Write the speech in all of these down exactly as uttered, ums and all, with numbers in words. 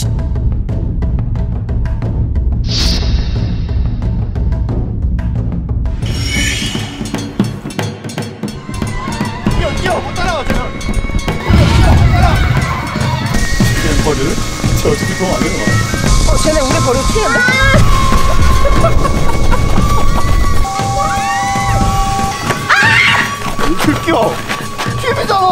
뛰어 뛰어 못 따라와 제가. 버려? 저 어떻게 보면 안 되는 거야? 어, 쟤네 우리 버리고 튀는데? 웃겨! 팀이잖아!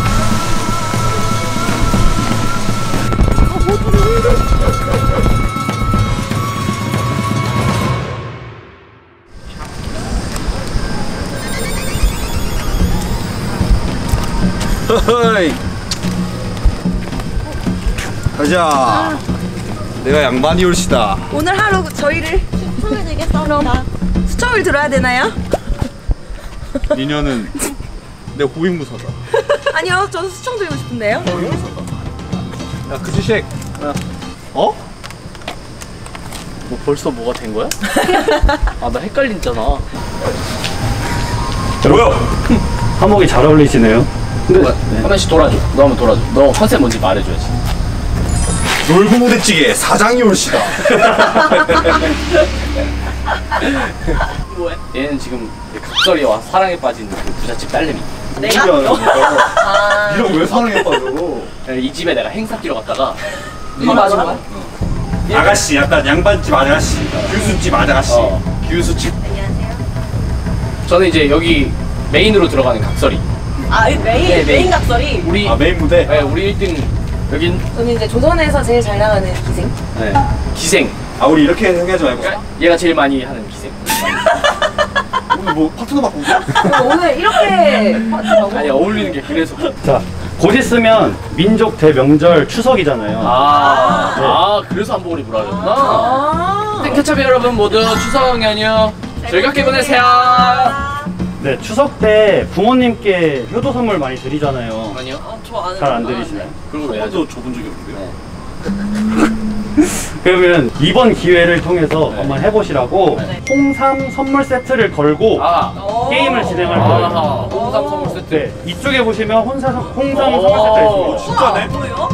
허허이! 가자! 내가 양반이 올시다. 오늘 하루 저희를 춤을 들겠습니다. 수첩을 들어야 되나요? 니녀는 내 호위무사다. 아니요, 저도 수청 들고 싶은데요. 호위무사다. 야, 그 주식. 야. 어? 뭐 벌써 뭐가 된 거야? 아, 나 헷갈린잖아. 뭐야? 한복이 잘 어울리시네요. 근데 네. 한 번씩 돌아줘. 너 한번 돌아줘. 너 컨셉 뭔지 말해줘야지. 놀부 무대찌개 사장이 올시다. 뭐해? 얘는 지금 각설이와 사랑에 빠진 그 부잣집 딸내미. 내가? 아. 이런 왜 사랑에 빠져? 이 집에 내가 행사 뛰러 갔다가 이 맞은 거야? 아가씨, 약간 양반집 아가씨, 교수집 아가씨. 어. 교수집. 안녕하세요. 저는 이제 여기 메인으로 들어가는 각설이. 아, 메인, 네, 메인, 메인. 각설이. 우리 아, 메인 무대? 네, 우리 일 등 여긴 저는 이제 조선에서 제일 잘 나가는 기생. 네. 기생. 아, 우리 이렇게 생각하지 말고. 그러니까 얘가 제일 많이 하는 기생. 오늘 뭐 파트너 바꾸고? 오늘 이렇게 파트라고? 아니 어울리는 게 그래서. 자, 곧 있으면 민족 대명절 추석이잖아요. 아, 네. 아 그래서 한복을 입으라 그랬구나. 아. 땡캐차비 여러분 모두 추석 연휴 즐겁게 보내세요. 네, 추석 때 부모님께 효도 선물 많이 드리잖아요. 아니요. 아, 저안 잘 안 드리시나요? 그걸 왜 하죠? 저도 줘본 적이 없는데요. 그러면 이번 기회를 통해서 네. 한번 해보시라고 네. 홍삼 선물 세트를 걸고 아, 게임을 진행할 아하, 거예요. 홍삼 선물 세트. 네, 이쪽에 보시면 홍삼, 홍삼 오. 선물 세트가 있습니다. 오, 진짜네? 뭐예요?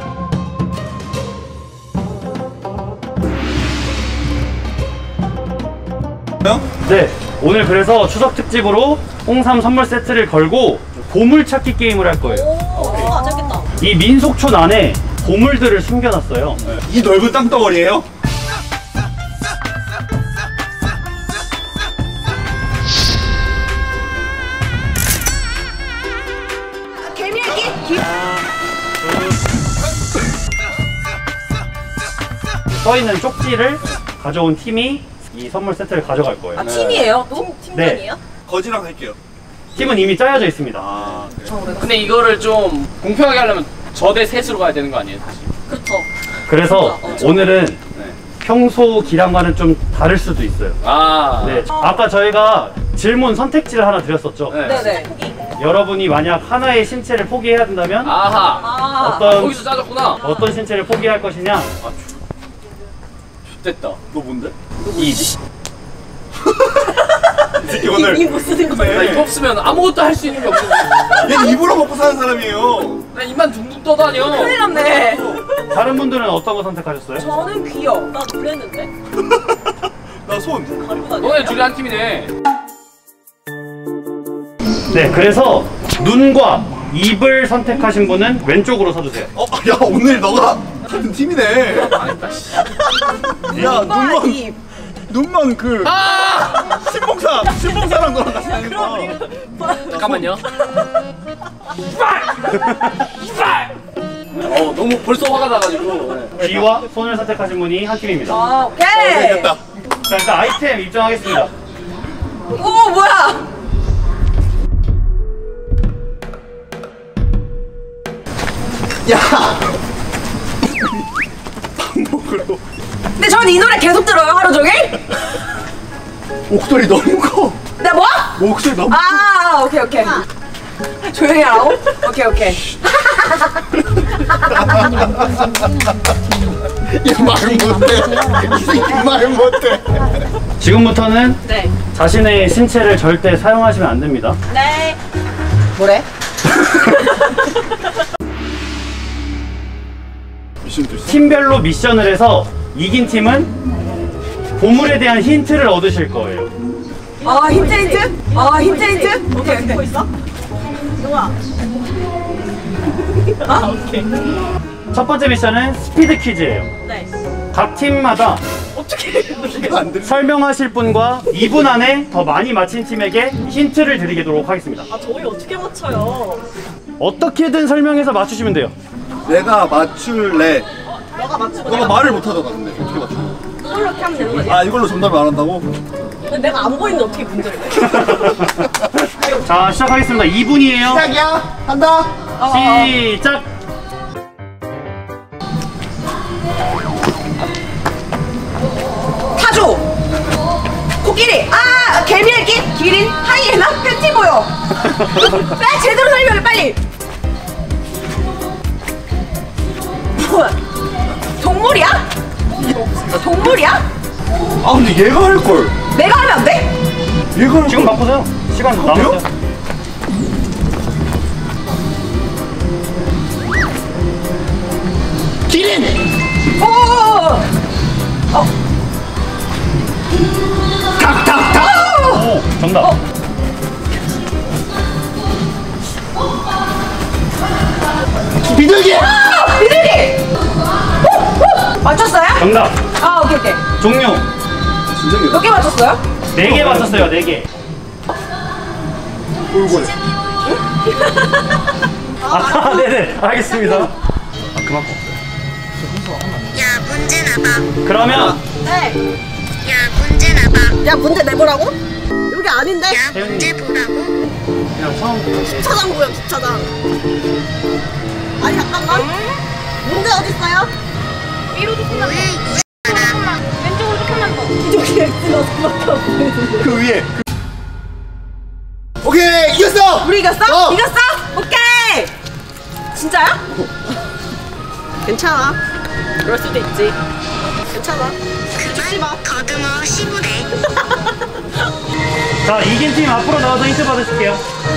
네, 오늘 그래서 추석 특집으로 홍삼 선물 세트를 걸고 보물찾기 게임을 할 거예요. 오, 아, 재밌겠다. 이 민속촌 안에 보물들을 숨겨놨어요. 이 넓은 땅덩어리예요? 개미야기? 기... 써있는 쪽지를 가져온 팀이 이 선물 세트를 가져갈 거예요. 아, 팀이에요? 또? 팀전이에요? 거지랑 할게요. 팀은 이미 짜여져 있습니다. 아, 그래. 근데 이거를 좀 공평하게 하려면 저 대 셋으로 가야 되는 거 아니에요, 사실? 그쵸. 그래서 어, 오늘은 평소 기량과는 좀 다를 수도 있어요. 아, 네, 아까 저희가 질문 선택지를 하나 드렸었죠. 네. 네네. 여러분이 만약 하나의 신체를 포기해야 된다면 아하. 아, 어떤 거기서 짜졌구나. 어떤 신체를 포기할 것이냐? 아, 됐다. 너 뭔데? 이 이 새끼 오늘. 이 못 쓰는 나 거예요. 이거 없으면 아무것도 할 수 있는 게 없어. 얘 입으로 먹고 사는 사람이에요. 나 입만 둥둥 떠다녀. 큰일 났네. 다른 분들은 어떤 거 선택하셨어요? 저는 귀여. 나 놀랬는데? 나 손. 가리고 다녀. 너네 둘이 한 팀이네. 네, 그래서 눈과 입을 선택하신 분은 왼쪽으로 서주세요. 어, 야 오늘 너가 같은 팀이네. 망했다, 씨. 야 눈과 눈만 입. 눈만 그 아! 신봉사 신봉사랑 너랑 같이 다니는 거. 잠깐만요. 어, 너무 벌써 화가 나가지고. 네. 귀와 손을 선택하신 분이 한 팀입니다. 아, 오케이. 됐다. 자, 일단 아이템 입장하겠습니다. 오, 뭐야? 야. 방목으로. 근데 전 이 노래 계속 들어요, 하루 종일? 목소리 너무 커. 나 뭐? 목소리 너무. 아, 오케이, 오케이. 조용히 하라고? 오케이, 오케이. 얘말 못해. 이 새끼 말 못해. 지금부터는 네. 자신의 신체를 절대 사용하시면 안 됩니다. 네. 뭐래? 미션도 있어? 팀별로 미션을 해서 이긴 팀은 보물에 대한 힌트를 얻으실 거예요. 아 힌트 힌트? 아 힌트 힌트? 오케이 오케이. 듣고 있어? 좋아. 아 오케이. 첫 번째 미션은 스피드 퀴즈예요. 네. 각 팀마다 어떻게 안 돼. 설명하실 분과 이 분 안에 더 많이 맞힌 팀에게 힌트를 드리도록 하겠습니다. 아 저희 어떻게 맞춰요? 어떻게든 설명해서 맞추시면 돼요. 내가 맞출래. 너가 맞추고 너가 내가 말을 못하잖아 근데 어떻게 맞춰? 이걸로 이렇게 하면 되는 거지. 아 이걸로 정답을 안 한다고? 근데 내가 안 보이는데 어떻게 문제를 내? 자, 시작하겠습니다. 이 분이에요. 시작이야. 한다. 시작! 타조. 코끼리. 아 개미알기. 기린. 하이에나. 펜티고요. 빨리 제대로 설명해 빨리. 뭐야? 동물이야? 동물이야? 아 근데 얘가 할 걸. 내가 하면 안 돼? 얘가 할 지금 걸. 바꾸세요. 시간 돼요? 남았어요. 기린. 오. 어. 탁탁탁. 오, 정답. 어. 비둘기. 아 비둘기. 오, 오. 맞췄어요? 정답. 아 오케이 오케이. 종료. 진짜 몇 개 맞췄어요? 네 개 맞췄어요, 네 개. 돌고래. 아, 네네. 알겠습니다. 아, 그만. 야 문제 내봐. 그러면, 네. 야 문제 내봐. 야 문제 내보라고? 여기 아닌데? 야 문제 보라고. 그냥 처음. 주차장 보여 주차장. 아니 잠깐만. 문제 어디 있어요? 위로 조금만 왜 더. 왼쪽으로 조금만 더. 이쪽에 X가 수밖에 없어. 그 위에. 오케이 이겼어. 우리 이겼어? 어. 이겼어? 오케이. 진짜야? 괜찮아. 그럴 수도 있지. 괜찮아. 그만 더듬어 시부래. 자, 이긴 팀 앞으로 나와서 힌트 받으실게요.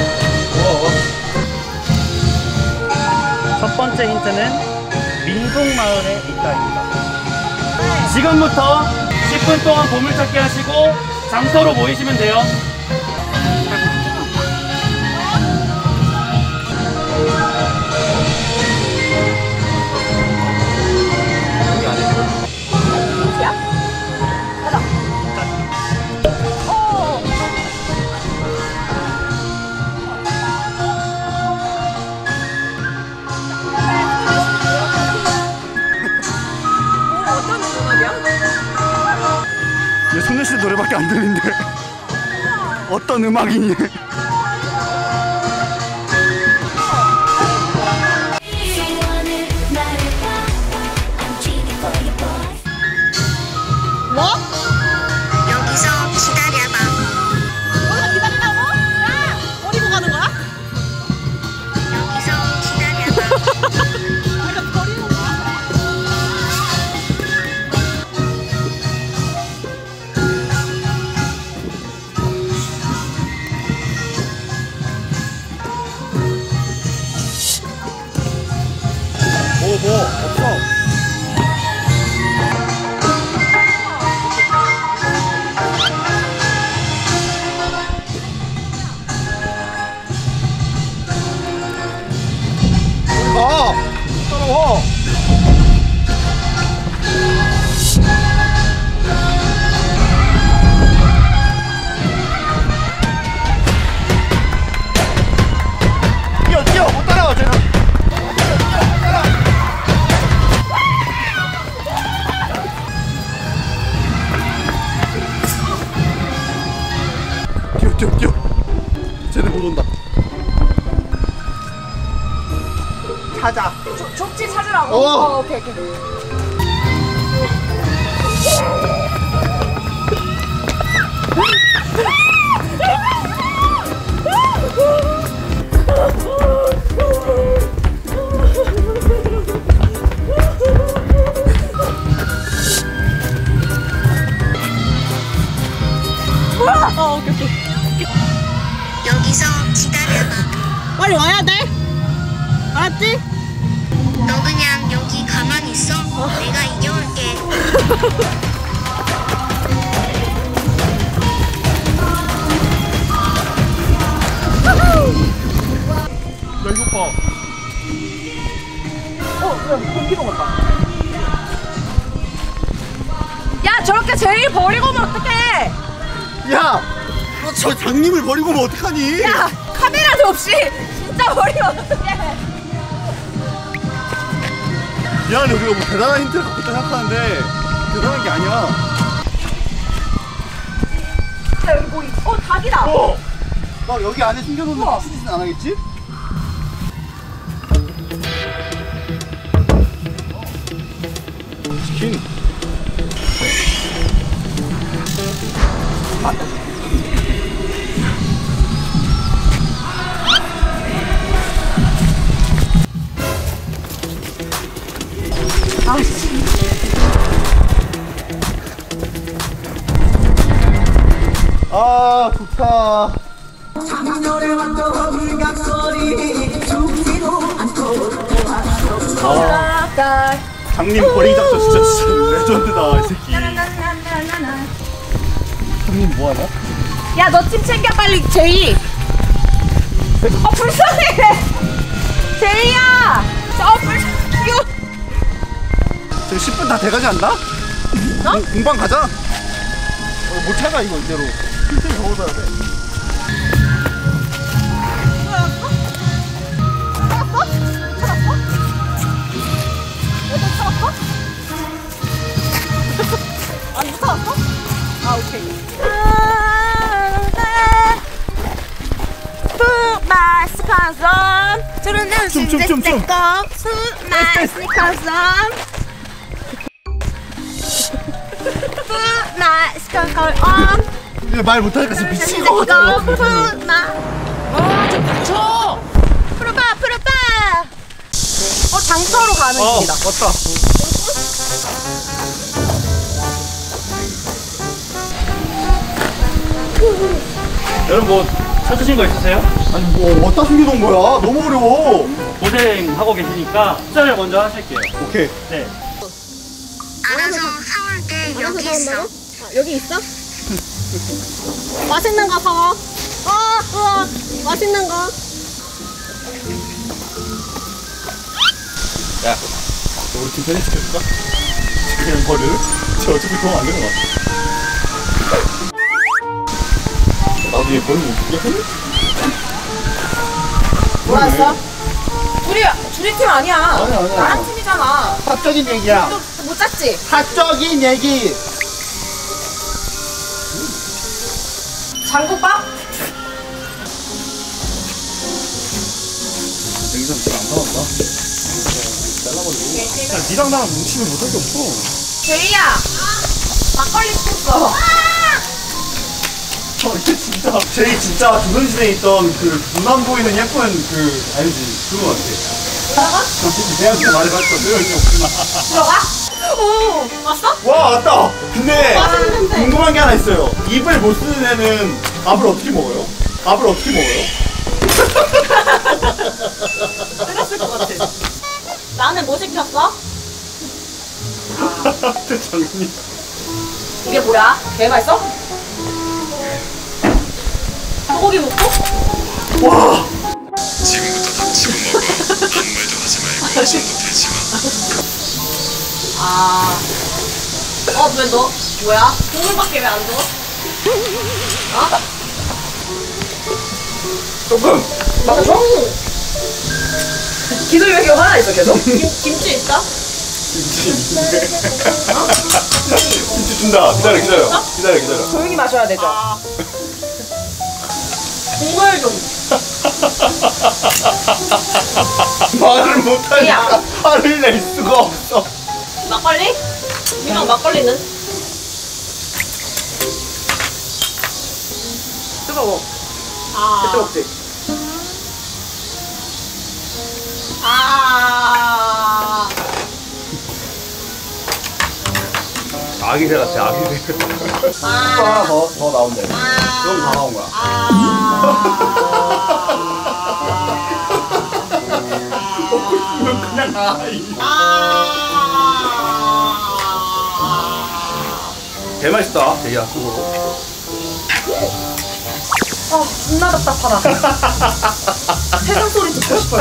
첫 번째 힌트는 민속마을에 있다입니다. 지금부터 십 분 동안 보물찾기 하시고 장소로 모이시면 돼요. 어떤 음악이야? 얘 소녀시대 노래밖에 안 들리는데 어떤 음악이니? 뭐? 여기서 기다려봐. 여기서 기다리라고? 야! 버리고 가는 거야? 여기서 기다려봐. 내가 버리는 거야? 뭐 뭐 없어. 가. 따라와. 뛰어 뛰어 못 따라와 쟤는. 뛰어 뛰어 뛰어. 쟤네 못 온다. 찾아. 조, 족지 찾으라고? 어. 어 오케이 오케이. 어 오케이 오케이. 여기서 기다려봐. 빨리 와야 돼. 알았지? 너 그냥 여기 가만히 있어. 야 이거 봐. 어, 그래, 공기동 같다. 야, 저렇게 제일 버리고 오면 어떡해? 야! 너 저 장님을 버리고 오면 어떡하니? 야, 카메라도 없이 진짜 버리면 어떡해? 미안해, 우리가 뭐 대단한 힌트를 갖고 있다 생각하는데 대단한 게 아니야. 야, 여기 뭐, 있- 어, 닭이다. 어! 막 여기 안에 숨겨놓는 우와. 미친 짓은 안 하겠지? 치킨. 아, 씨. 아, 좋다. 닭. 장님 버리기 작전 진짜 진짜 레전드다, 이 새끼. 나나나나나나. 장님 뭐하냐? 야, 너 팀 챙겨 빨리, 제이. 어, 불쌍해. 제이야. 어, 불쌍해. 지금 십 분 다 돼가지 않나? 어? 공방 가자. 어, 못 차가 이거 이대로. 힘좀 적어줘야 돼. 안 무서웠어? 아, 오케이. Put my sneakers on. 저런 날 춤, 춤, 춤, 춤. Put my sneakers on. Put my sneakers on. 이제 말 못하니까 지금 미친 거 같아. Put my. 어, 좀 닥쳐. 풀어봐, 풀어봐. 어, 장터로 가는 어 길이다. 왔다. 여러분 뭐 찾으신 거 있으세요? 아니 뭐 어디다 숨겨놓은 거야? 너무 어려워. 고생하고 계시니까 숫자를 먼저 하실게요. 오케이. 네. 알아서 사올게. 여기 있어. 아, 여기 있어? 맛있는 거 사와. 어, 우와, 맛있는 거. 야, 너 우리 팀 편히 시켜줄까? 그냥 버려? 저 어차피 도움 안 되는 거 같아. 나도 얘 버리고 못 쓰겠네? 뭐라 했어? 둘이, 둘이 팀 아니야. 아니야, 아니야. 나랑 팀이잖아. 사적인 얘기야. 또 못 짰지? 사적인 얘기. 장국밥? 여기서 지금 안 나왔나? 잘라버리고. 야, 니랑 나랑 뭉치면 못할 게 없어. 제이야, 막걸리 시켰어. 저 이게 진짜 제이 진짜 조선시대에 있던 그 눈만 보이는 예쁜 그 알지? 그거 같아. 내한테 말해봤거든. 없구나. 들어가? 오, 왔어? 와 왔다. 근데 궁금한 게 하나 있어요. 입을 못 쓰는 애는 밥을 어떻게 먹어요? 밥을 어떻게 먹어요? 뜨렸을 것 같아. 나는 뭐 시켰어? 장님. 이게 뭐야? 개 맛있어? 소고기 먹고? 와. 지금부터 닥치고 먹어. 아무 말도 하지 말고 손도 대지 마. 아. 어, 왜 너? 뭐야? 국물밖에 왜 안 줘? 어? 조금. 맞아? 기도 왜 이렇게 화나 있어 계속? 김, 김치 있어? 김치. 김치 준다. 기다려 기다려. 기다려 기다려. 조용히 마셔야 되죠? 국물 좀. 말을 못하니까 화를 낼 수가 없어. 막걸리? 이랑 막걸리는? 뜨거워. 아. 뜨겁지? 아. 아기새 같아 아기새. 아. 더, 더 나온대. 아. 그럼 다 나온 거야. 아. 먹고 싶으면 그냥 아. 이. 아. 개 맛있다. 대야. 아, 존나 답답하다. 세상 소리 듣고 싶어.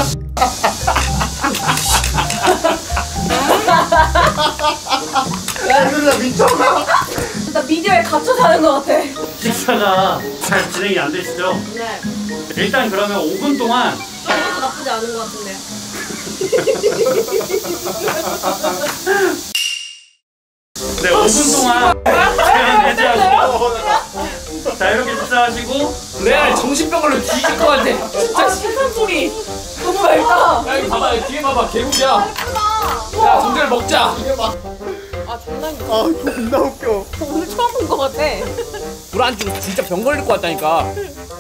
야, 미쳤나? 나 미디어에 갇혀 사는 것 같아. 식사가 잘 진행이 안 되시죠? 네. 일단 그러면 오 분 동안 저것도 나쁘지 않은 것 같은데요. 네, 오 분 동안 제한 해제하시고 자 이렇게 식사하시고 레알 정신병으로 뒤질 것 같아. 아, 세상 소리. 너무 맑다. 야, 여기 봐봐. 여기 뒤에 봐봐. 개구리야. 야, 정절 먹자. 아, 존나 아, 존나 웃겨. 오늘 처음 본 것 같아. 불 안 주고 진짜 병 걸릴 것 같다니까.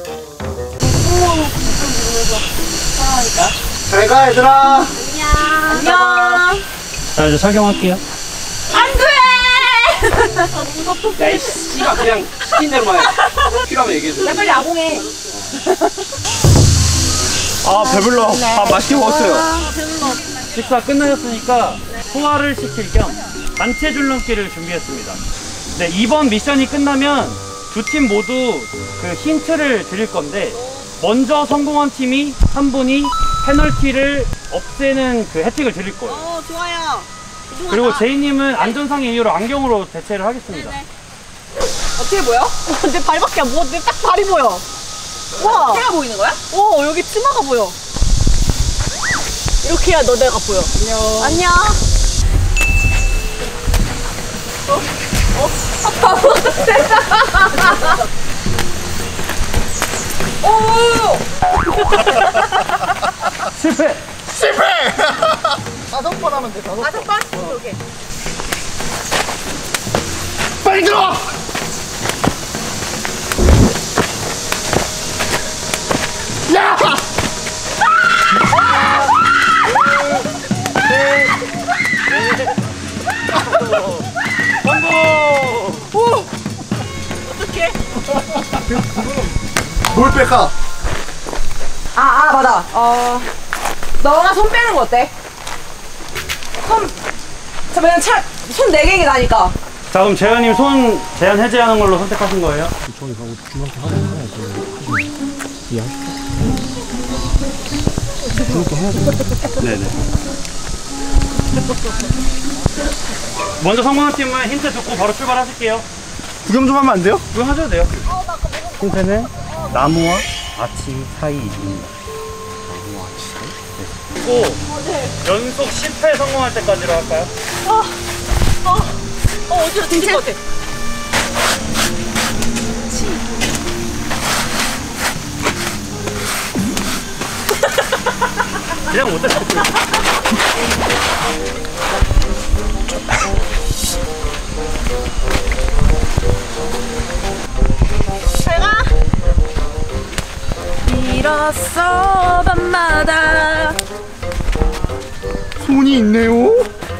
잘 가, 얘들아. 안녕. 자 이제 착용할게요. 안 돼! 야, 이 씨가 그냥 시킨 대로만 해. 필요하면 얘기해줘. 야, 빨리 아봉해. 아, 배불러. 아, 맛있게 먹었어요. 식사 끝나셨으니까 소화를 시킬 겸 단체 줄넘기를 준비했습니다. 네, 이번 미션이 끝나면 두 팀 모두 그 힌트를 드릴 건데 먼저 성공한 팀이 한 분이 페널티를 없애는 그 혜택을 드릴 거예요. 어, 좋아요. 그리고 제이님은 안전상의 이유로 안경으로 대체를 하겠습니다. 어떻게 보여? 내 발밖에 안 보여. 내 딱 발이 보여. 와. 해가 보이는 거야? 어, 여기 치마가 보여. 이렇게 해야 너네가 보여. 안녕. 안녕. 어? 어? 아, 바보 같아. 오! 실패! 다섯 번 하면 돼, 다섯 번. 다섯 번? 오케이. 빨리 들어! 야! 성공! 어떡해? 뭘 뺄까? 아, 아, 맞아. 어. 너가 손 빼는 거 어때? 손. 잠깐만, 차, 손 네 개가 나니까. 자 그럼 재현님 손 제한 해제하는 걸로 선택하신 거예요? 네네. 먼저 성공한 팀은 힌트 듣고 바로 출발하실게요. 구경 좀 하면 안 돼요? 그거 하셔도 돼요. 힌트는 나무와 아치 사이입니다. 나무와 아치 사이? 네. 또 연속 십 회 성공할 때까지로 할까요? 어, 어, 어디로 뒤질 것 같아. 그냥 못해. 잘 가. 일었어 밤마다. 손이 있네요.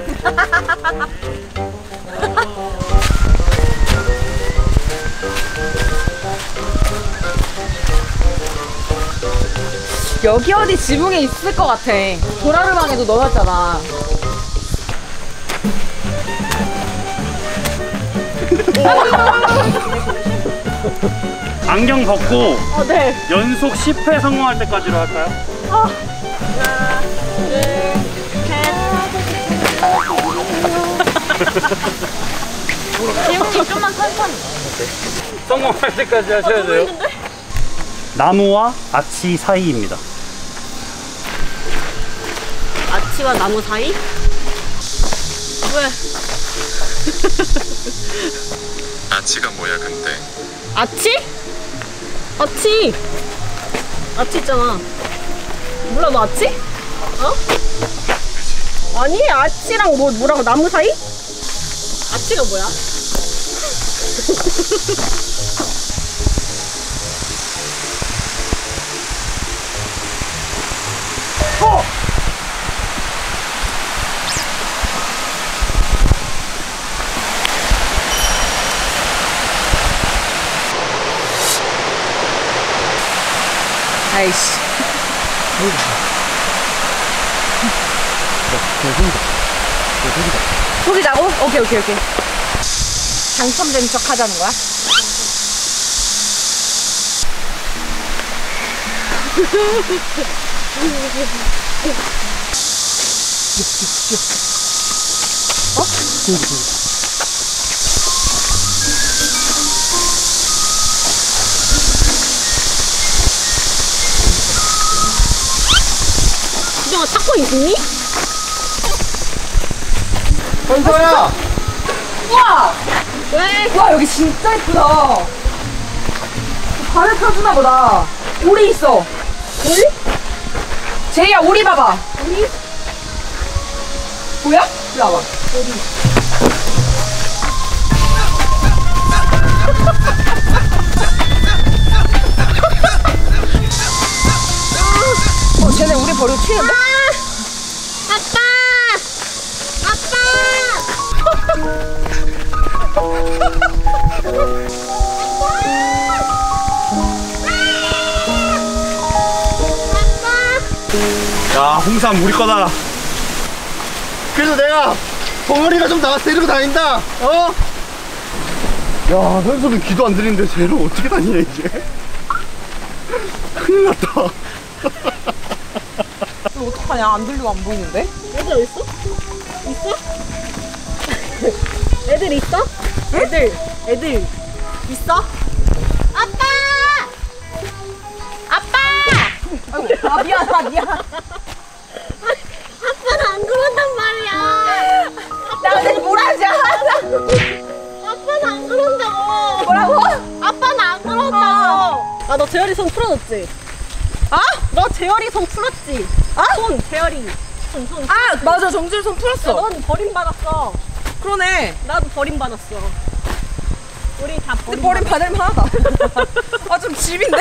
여기 어디 지붕에 있을 것 같아. 도라르방에도 넣어놨잖아. 안경 벗고 어, 네. 연속 십 회 성공할 때까지로 할까요? 하나, 둘, 셋. 지붕이 좀만 천천히. 성공할 때까지 하셔야 돼요. 나무와 아치 사이입니다. 아치와 나무 사이? 왜? 아치가 뭐야 근데? 아치? 아치! 아치 있잖아. 몰라, 너 아치? 어? 아니, 아치랑 뭐, 뭐라고, 나무 사이? 아치가 뭐야? 어! 아이씨. 속이자고? 오케이, 오케이, 오케이. 당첨된 척 하자는 거야? 어? 수정아 찾고 있니? 현서야! 우와! 왜? 와 여기 진짜 예쁘다. 발을 펴주나 보다. 오리 있어. 오리? 제이야 오리 봐봐. 오리? 보여? 일로 와봐. 어 쟤네 우리 버리고 튀는데? 아빠! 아빠! 야, 홍삼 우리 거다. 그래도 내가 벙어리가 좀 나와 데리고 다닌다. 어? 야, 현수는 귀도 안 들리는데 쟤를 어떻게 다니냐 이제? 큰일 났다. 이거 어떡하냐 안 들리고 안 보이는데? 애들 어딨어? 있어? 애들 있어? 애들 애들 있어? 아빠! 아빠! 아이고 아 미안 아 미안. 아빠는 안 그런단 말이야. 나 근데 뭐라 하지 않았어. 아빠는 안 그런다고. 뭐라고? 아빠는 안 그런다고. 아 너 재열이 손 풀어줬지? 아? 너 재열이 손 풀었지? 아? 손 재열이 손 손. 아 맞아 정질 손 야, 풀었어. 넌 버림받았어. 그러네. 나도 버림받았어. 우리 다 근데 버림. 버림 받을 만하다. 아 좀 집인데?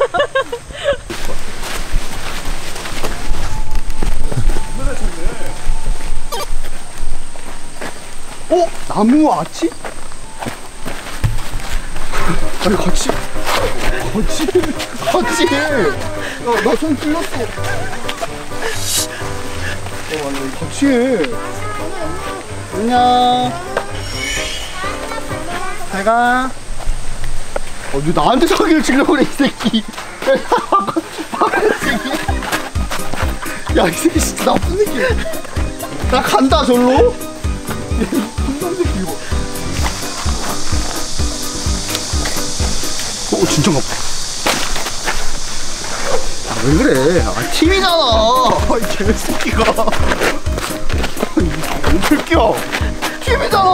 어? 나무 아치? 아니 같이 같이 같이 나손 풀렸어. 어 아니 같이 해. 안녕. 잘가. 어, 너 나한테 사기를 치려고 그래 이 새끼. 야 이 새끼 진짜 나쁜 새끼. 나 간다 절로. 존나 새끼 이거. 어 진짜 아파. 아, 왜 그래? 아 팀이잖아. 이 개새끼가. 이 새끼야. 팀이잖아.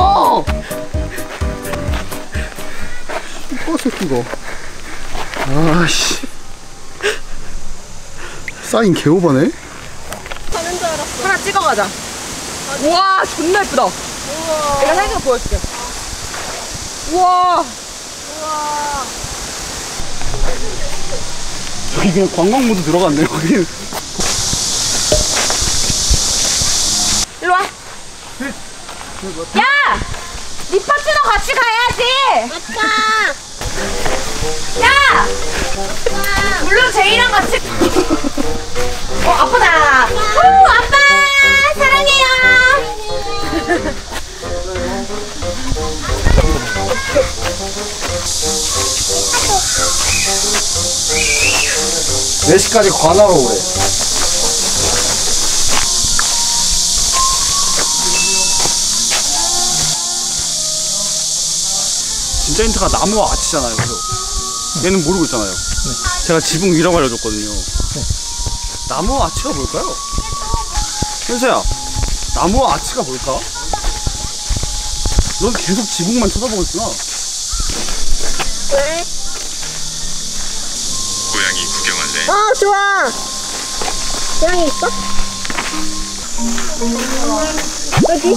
이거 새끼가. 아씨. 사인 개오바네. 가는 줄 알았어. 하나 찍어가자. 우와 존나 예쁘다. 우와. 내가 사진 보여줄게. 우와. 우와. 여기 그냥 관광 모드 들어갔네 거기. 일로 와. 야! 니 파트너 같이 가야지. 아빠. 야! 물론 제이랑 같이. 어 아프다. 오 아빠 사랑해요. 네 시까지 관하러 오래. 진짜 힌트가 나무와 아치잖아요. 그래서 얘는 모르고 있잖아요. 제가 지붕 위라고 알려줬거든요. 나무와 아치가 뭘까요? 현서야, 나무와 아치가 뭘까? 넌 계속 지붕만 쳐다보고 있구나. 왜? 고양이 구경할래? 어 좋아. 고양이 있어? 여기.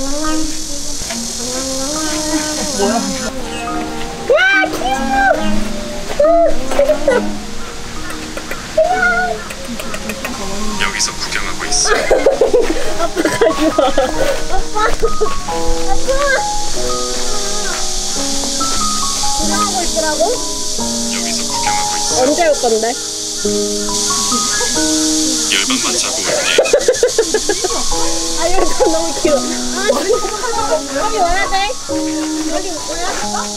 와 귀여워. 오 재밌다. 여기서 구경하고 있어. 아빠 가지마. 아빠. 아빠. 구경하고 있더라고? 여기서 구경하고 있어. 언제 올 건데? 열반만 차고 올게. 아 이거 너무 귀여워. 아 진짜. 여기 와야 돼. 여기 뭐야?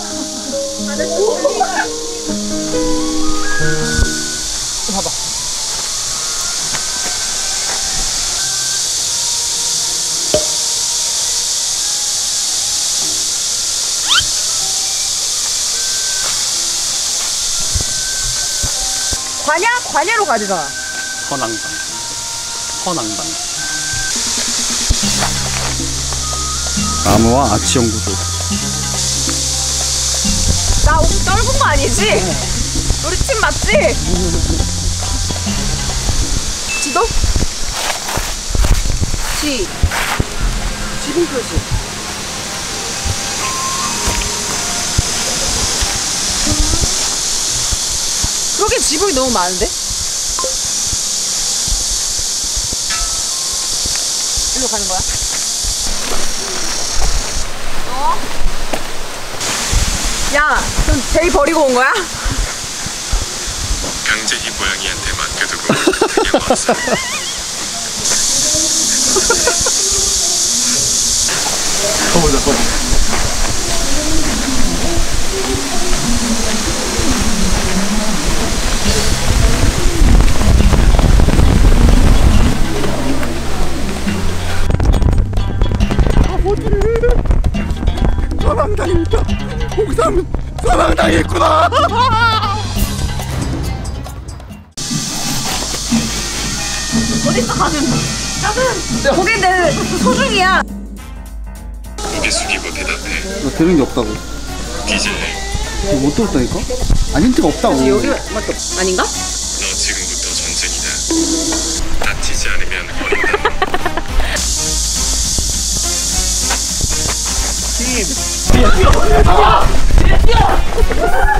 봐봐. 관야? 관야로 가지잖아. 선앙당. 선앙당. 나무와 아치형 구조. 나 옷 넓은 거 아니지? 우리 팀 맞지? 지도? 지. 지붕 표시. 그러게 지붕이 너무 많은데? 일로 가는 거야? 어? 야, 그럼 제이 버리고 온 거야? 강제히 고양이한테 맡겨두고 그냥 왔어. 가보자, 가보자. 사망당했다. 홍삼은 사망당했구나. 어딨어, 가슴? 가슴! 거기 내 소중이야. 고개 숙이고 대답해. 나 들은 게 없다고. 디젤, 못 들었다니까? 아, 힌트가 없다고. 여기 맞다. 아닌가? 너 지금부터 전쟁이다. 다치지 않으면 버린다. 팀. 뛰어, 뛰어, 뛰어, 뛰어.